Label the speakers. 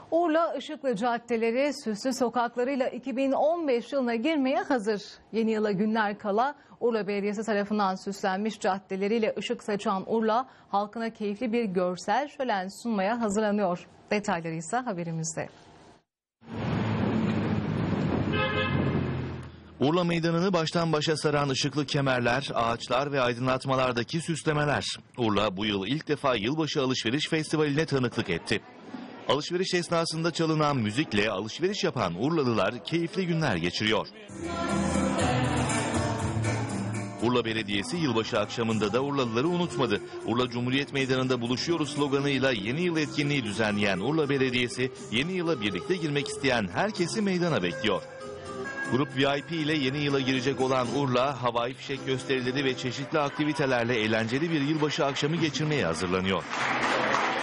Speaker 1: Urla ışıklı caddeleri süslü sokaklarıyla 2015 yılına girmeye hazır. Yeni yıla günler kala Urla Belediyesi tarafından süslenmiş caddeleriyle ışık saçan Urla halkına keyifli bir görsel şölen sunmaya hazırlanıyor. Detayları ise haberimizde.
Speaker 2: Urla Meydanı'nı baştan başa saran ışıklı kemerler, ağaçlar ve aydınlatmalardaki süslemeler. Urla bu yıl ilk defa Yılbaşı Alışveriş Festivali'ne tanıklık etti. Alışveriş esnasında çalınan müzikle alışveriş yapan Urlalılar keyifli günler geçiriyor. Urla Belediyesi yılbaşı akşamında da Urlalıları unutmadı. Urla Cumhuriyet Meydanı'nda buluşuyoruz sloganıyla yeni yıl etkinliği düzenleyen Urla Belediyesi yeni yıla birlikte girmek isteyen herkesi meydana bekliyor. Grup VIP ile yeni yıla girecek olan Urla, havai fişek gösterileri ve çeşitli aktivitelerle eğlenceli bir yılbaşı akşamı geçirmeye hazırlanıyor.